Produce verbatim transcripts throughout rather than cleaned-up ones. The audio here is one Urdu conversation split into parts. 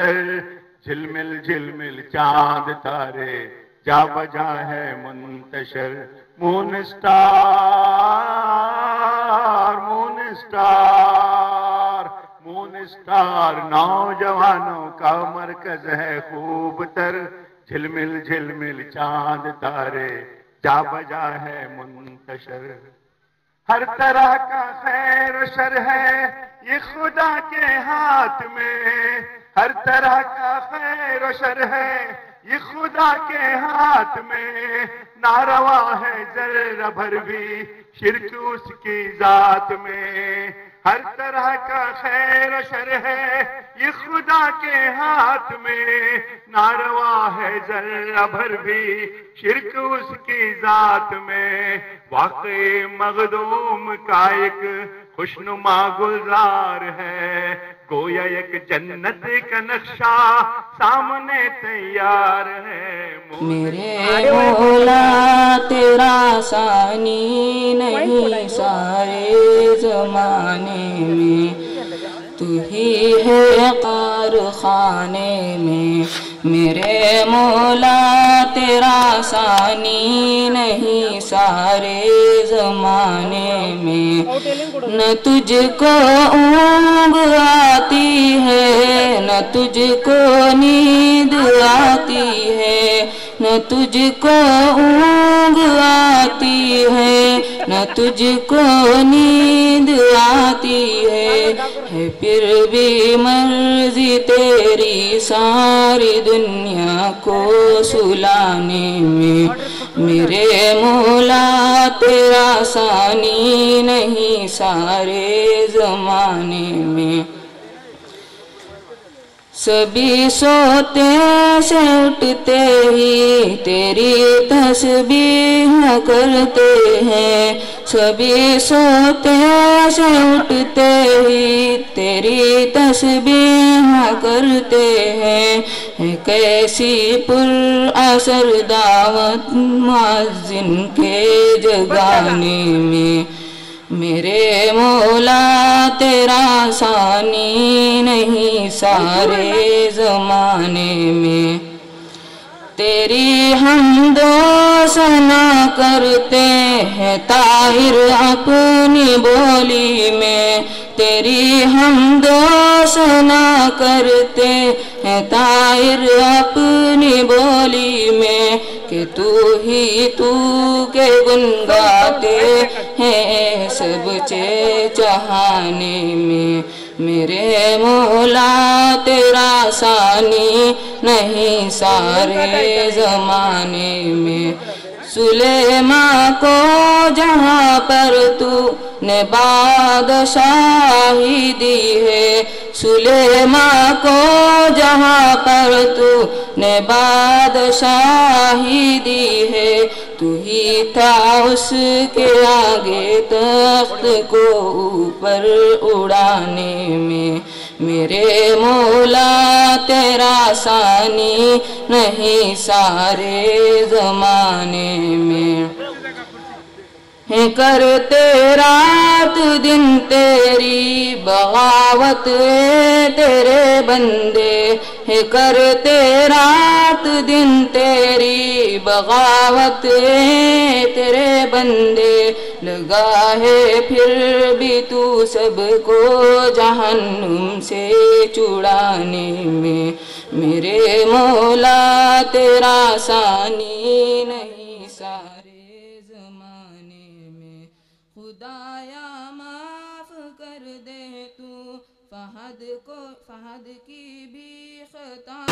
منتشر، جھلمل جھلمل چاند تارے جا بجا ہے منتشر، Moon Star Moon Star Moon Star نوجوانوں کا مرکز ہے خوب تر، جھلمل جھلمل چاند تارے جا بجا ہے منتشر۔ ہر طرح کا خیر و شر ہے یہ خدا کے ہاتھ میں، ہر طرح کا خیر و شر ہے یہ خدا کے ہاتھ میں، ناروا ہے ذرہ بھر بھی شرک اس کی ذات میں، ہر طرح کا خیر و شر ہے یہ خدا کے ہاتھ میں، ناروا ہے ذرہ بھر بھی شرک اس کی ذات میں، واقعی مخدوم کا ایک خوشنما گلزار ہے، گویا ایک جنت کا نقشہ سامنے تیار ہے۔ میرے مولا تیرا ثانی نہیں سارے زمانے میں، تو ہی ہے کارخانے میں، میرے مولا تیرا ثانی نہیں سارے زمانے میں، نہ تجھ کو اونگ آتی ہے نہ تجھ کو نیند آتی ہے، نہ تجھ کو اونگ آتی ہے نہ تجھ کو نیند آتی ہے، ہے پھر بھی مرضی تیری ساری دنیا کو سلانے میں، میرے مولا تیرا ثانی نہیں سارے زمانے میں۔ سبھی سوتے سے اٹھتے ہی تیری تسبیح کرتے ہیں، سبھی سوتے سے اٹھتے ہی تیری تسبیح کرتے ہیں، کیسی پر اثر دعوت مؤذن کے جگانے میں، میرے مولا تیرا ثانی نہیں سارے زمانے میں، تیری حمد و ثنا کرتے ہیں طاہر اپنی بولی میں، تیری حمد و ثنا کرتے ہیں طاہر اپنی بولی میں، کہ تو ہی تو کے گن گاتے ہیں سب جہانے میں، میرے مولا تیرا ثانی نہیں سارے زمانے میں، سلیمان کو جہاں پر تو نے بادشاہی دی ہے، سلیمان کو جہاں پر تو نے بادشاہی دی ہے، تو ہی تھا اس کے آگے تخت کو اوپر اڑانے میں، میرے مولا تیرا ثانی نہیں سارے زمانے میں، کرتے رات دن تیری بغاوت تیرے بندے، کرتے رات دن تیری بغاوت تیرے بندے، لگا ہے پھر بھی تو سب کو جہنم سے چھڑانے میں، میرے مولا تیرا ثانی نہیں سارے زمانے میں، خدایا معاف کر دے تو فہد کو فہد کی بھی خطا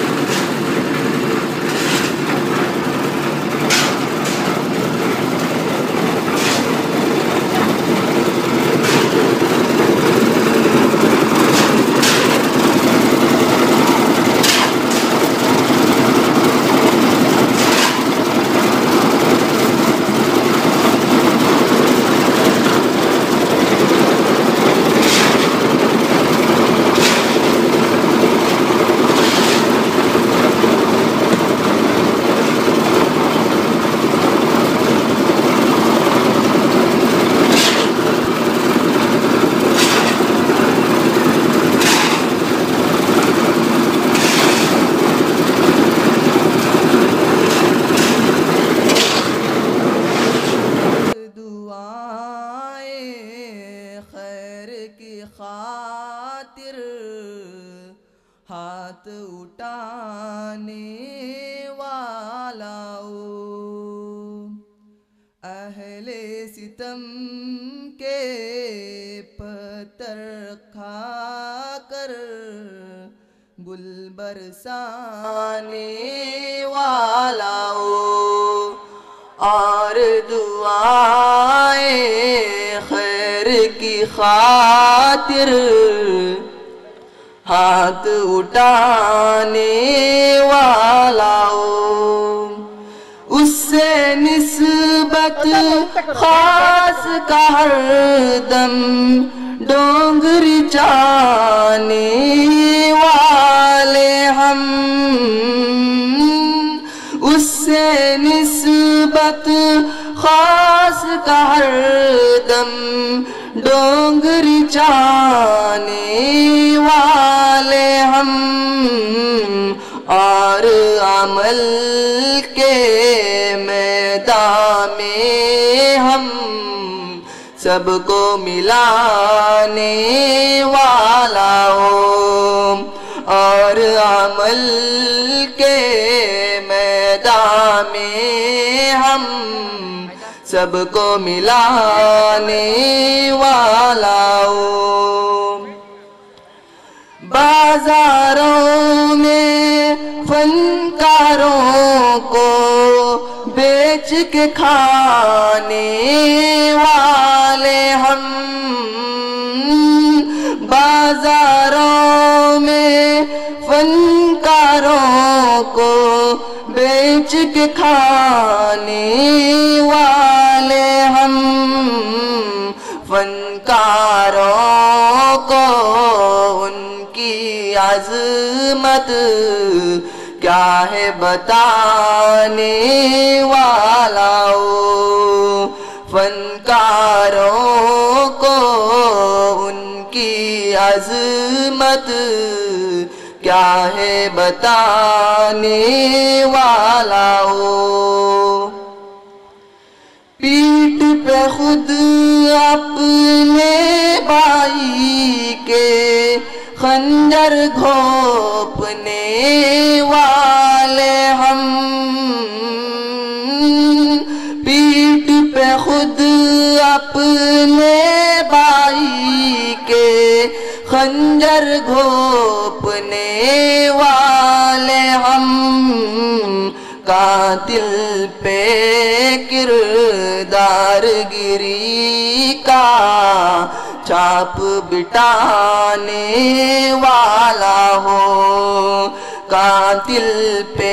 اٹھانے والاؤ، اہل ستم کے پتر کھا کر گل برسانے والاؤ، اور دعائے خیر کی خاطر ہاتھ اٹھانے والاؤ، اس سے نسبت خاص کا ہر دم ڈونگر جانے والے ہم، اس سے نسبت خاص کا ہر دم ڈونگر جانے والے ہم، اور عمل کے میدان میں ہم سب کو ملانے والاؤں، اور عمل کے میدان میں ہم سب کو ملانے والاؤں، بازاروں میں فنکاروں کو بیچ کے کھانے والے ہم، بازاروں میں فنکاروں کو بیچ کے کھانے والے ہم، فنکاروں کو ان کی عظمت کیا ہے بتانے والاؤ، فنکاروں کو ان کی عظمت کیا ہے بتانے والاؤ، پیٹھ پہ خود اپنے بھائی کے خنجر گھونپنے والے ہم، پیٹھ پہ خود اپنے بھائی کے خنجر گھونپنے والے ہم، قاتل پہ کردار گری کا چاپ بٹانے والا ہو، قاتل پہ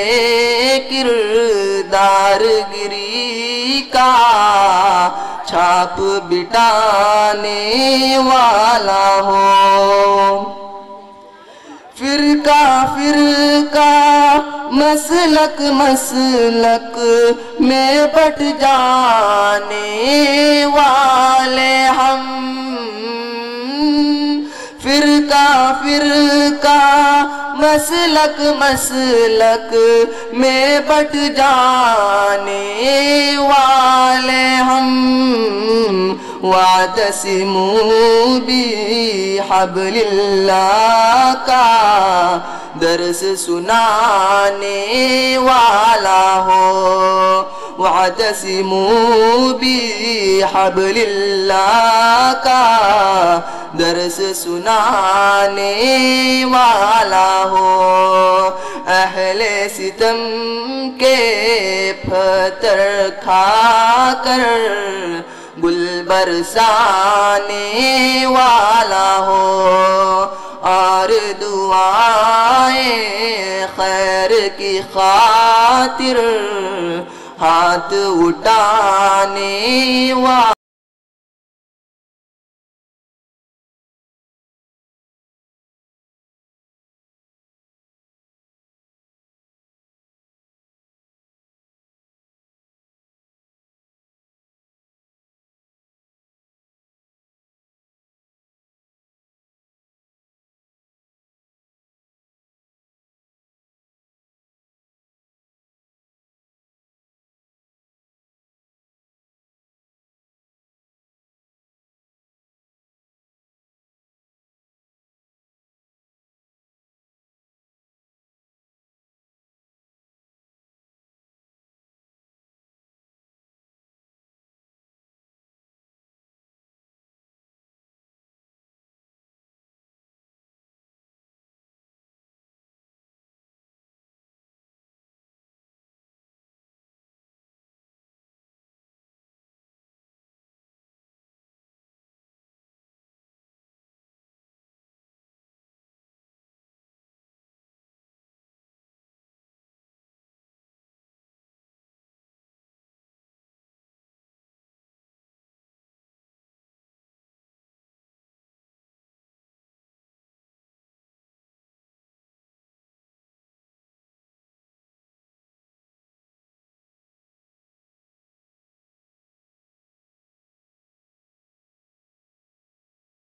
کردار گری کا چھاپ بٹانے والا ہو، فرقہ فرقہ مسلک مسلک میں بٹ جانے والے ہم، فرقہ فرقہ مسلک مسلک میں بٹ جانے والے ہم، وَاعْتَصِمُوا بِحَبْلِ اللَّهِ کا درس سنانے والا ہو، وَاعْتَصِمُوا بِحَبْلِ اللَّهِ کا درس سنانے والا ہو، اہل ستم کے پتھر کھا کر گل برسانے والا ہو، اور دعائیں خیر کی خاطر ہاتھ اٹھانے والا